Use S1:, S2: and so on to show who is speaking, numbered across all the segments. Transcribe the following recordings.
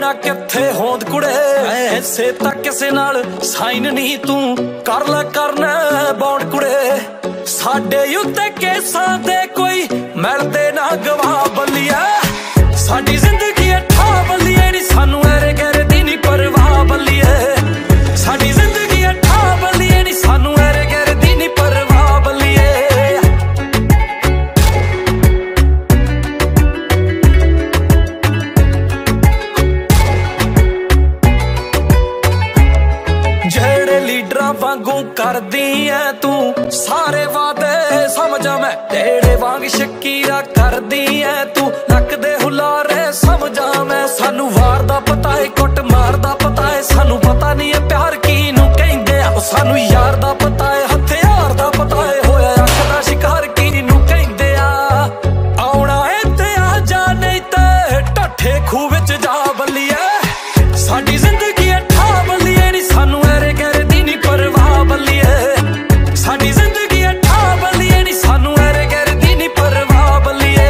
S1: ਆ ਕਿੱਥੇ ਹੋਂਦ ਕੁੜੇ ਐਸੇ ਤਾਂ ਕਿਸੇ ਨਾਲ ਸਾਈਨ ਨਹੀਂ ਤੂੰ ਕਰ ਲੈ ਕਰਨਾ ਬੌਂਡ ਕੁੜੇ ਸਾਡੇ ਉੱਤੇ ਕੇਸਾਂ ਦੇ ਕੋਈ ਮਿਲਦੇ ਨਾ ਗਵਾਹ ਬੱਲੀਆ ਸਾਡੀ ਜ਼ਿੰਦਗੀ ਠਾ ਬੱਲੀਏ ਨੀ ਸਾਨੂੰ ਐਰੇ ਗੈਰੇ ਦੀ ਨੀ ਪਰਵਾਹ ਬੱਲੀਏ ਸਾਡੀ ਜ਼ਿੰਦਗੀ ਠਾ ਬੱਲੀਏ ਨੀ ਸਾਨੂੰ ਐਰੇ ਗੈਰੇ ਦੀ ਨੀ ਪਰਵਾਹ ਬੱਲੀਏ ਜਿਹੜੇ ਲੀਡਰਾਂ ਵਾਂਗੂ ਕਰਦੀ ਐ ਤੂੰ ਸਾਰੇ ਵਾਅਦੇ ਸਮਝਾਂ ਮੈਂ ਤੇਰੇ ਵਾਂਗ ਸ਼ਕੀਰਾ ਕਰਦੀ ਐ ਤੂੰ ਨੱਕ ਦੇ ਹੁਲਾਰੇ ਸਮਝਾਂ ਮੈਂ ਸਾਨੂੰ ਵਾਰ ਦਾ ਪਤਾ ਏ ਕੁੱਟ ਮਾਰ ਦਾ ਪਤਾ ਏ ਸਾਨੂੰ ਪਤਾ ਨਹੀਂ ਏ ਪਿਆਰ ਕਿਹਨੂੰ ਕਹਿੰਦੇ ਆ ਸਾਨੂੰ ਯਾਰ ਦਾ ਪਤਾ ਏ ਹਥਿਆਰ ਦਾ ਪਤਾ ਏ ਹੋਇਆ ਅੱਖ ਦਾ ਸ਼ਿਕਾਰ ਕਿਹਨੂੰ ਕਹਿੰਦੇ ਆ ਆਉਣਾ ਏ ਤੇ ਆ ਜਾ ਨਹੀਂ ਤੇ ਢੱਠੇ ਖੂਹ ਵਿੱਚ ਜਾ ਬੱਲੀਏ ਸਾਡੀ ਜ਼ਿੰਦਗੀ ਠਾ ਬੱਲੀਏ ਨੀ ਸਾਨੂੰ ਐਰੇ ਗੈਰੇ ਦੀ ਨੀ ਪਰਵਾਹ ਬੱਲੀਏ ਸਾਡੀ ਜ਼ਿੰਦਗੀ ਠਾ ਬੱਲੀਏ ਨੀ ਸਾਨੂੰ ਐਰੇ ਗੈਰੇ ਦੀ ਨੀ ਪਰਵਾਹ ਬੱਲੀਏ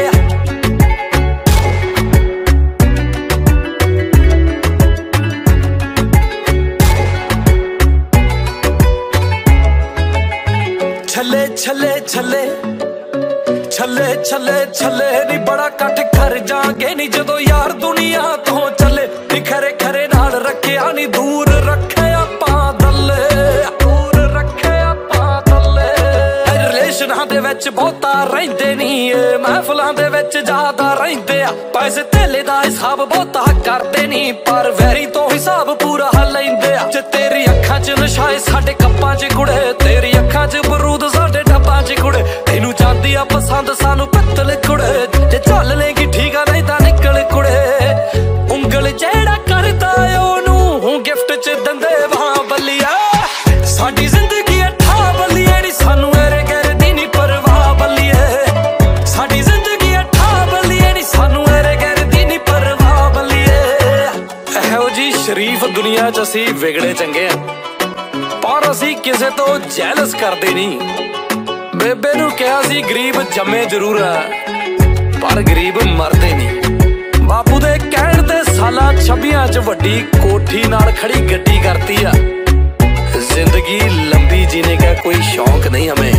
S1: ਛੱਲੇ ਛੱਲੇ ਛੱਲੇ ਛੱਲੇ ਛੱਲੇ ਛੱਲੇ ਨੀ ਬੜਾ ਇਕੱਠ ਕਰ ਜਾਗੇ ਨੀ ਜਦੋਂ ਯਾਰ ਦੁਨੀਆ ਤੋਂ ਚੱਲੇ ਨੀ ਖਰੇ ਖਰੇ ਨਾਲ ਰੱਖਿਆ ਨੀ ਦੂਰ ਰੱਖੇ ਆਪਾਂ ਦੱਲੇ ਦੂਰ ਰੱਖੇ ਆਪਾਂ ਦੱਲੇ ਰਿਲੇਸ਼ਨਾਂ ਦੇ ਵਿੱਚ ਬਹੁਤਾ ਰਹਿੰਦੇ ਨੀ ਮਹਿਫਲਾਂ ਦੇ ਵਿੱਚ ਜ਼ਿਆਦਾ ਰਹਿੰਦੇ ਆ ਪੈਸੇ ਧੇਲੇ ਦਾ ਹਿਸਾਬ ਬਹੁਤਾ ਕਰਦੇ ਨੀ ਪਰ ਵੈਰੀ ਤੋਂ ਹਿਸਾਬ ਪੂਰਾ ਲੈਂਦੇ ਆ ਜੇ ਤੇਰੀ ਅੱਖਾਂ 'ਚ ਨਸ਼ਾ ਏ ਸਾਡੇ ਕੱਪਾਂ 'ਚ ਕੁੜੇ ਤੇਰੀ ਅੱਖਾਂ 'ਚ ਬਰੂਦ ਸਾਡੇ ਡੱਬਾਂ 'ਚ ਕੁੜੇ ਤੈਨੂੰ ਜਾਂਦੀ ਆ ਪਸੰਦ ਸਾਨੂੰ ਪਿੱਤਲ ਕੁੜੇ ਜੇ ਚੱਲ ਲੇਗੀ ਠੀਕ ਆ ਨਹੀਂ ਤਾਂ ਨਿਕਲ ਕੁੜੇ ਉਂਗਲ ਜਿਹੜਾ ਕਰਦਾ ਉਹਨੂੰ ਗਿਫਟ 'ਚ ਦਿੰਦੇ ਵਾਂ ਬੱਲੀਆ ਸਾਡੀ ਜ਼ਿੰਦਗੀ ਠਾ ਬੱਲੀਏ ਨੀ ਸਾਨੂੰ ਐਰੇ ਗੈਰੇ ਦੀ ਨੀ ਪਰਵਾਹ ਬੱਲੀਏ ਸਾਡੀ ਜ਼ਿੰਦਗੀ ਠਾ ਬੱਲੀਏ ਨੀ ਸਾਨੂੰ ਐਰੇ ਗੈਰੇ ਦੀ ਨੀ ਪਰਵਾਹ ਬੱਲੀਏ ਇਹੋ ਜੀ ਸ਼ਰੀਫ ਦੁਨੀਆ 'ਚ ਅਸੀਂ ਵਿਗੜੇ ਚੰਗੇ ਆ ਪਰ ਅਸੀਂ ਕਿਸੇ ਤੋਂ ਜੈਲਸ ਕਰਦੇ ਨਹੀਂ ਬੇਬੇ ਨੂੰ ਕਿਹਾ ਸੀ ਗਰੀਬ ਜੰਮੇ ਜ਼ਰੂਰ ਆ ਪਰ ਗਰੀਬ ਮਰਦੇ ਨਹੀਂ ਬਾਪੂ ਦੇ ਕਹਿਣ ਤੇ ਸਾਲਾਂ 26 'ਚ ਵੱਡੀ ਕੋਠੀ ਨਾਲ ਖੜੀ ਗੱਡੀ ਕਰਤੀ ਆ ਜ਼ਿੰਦਗੀ ਲੰਬੀ जीने का कोई शौक नहीं हमें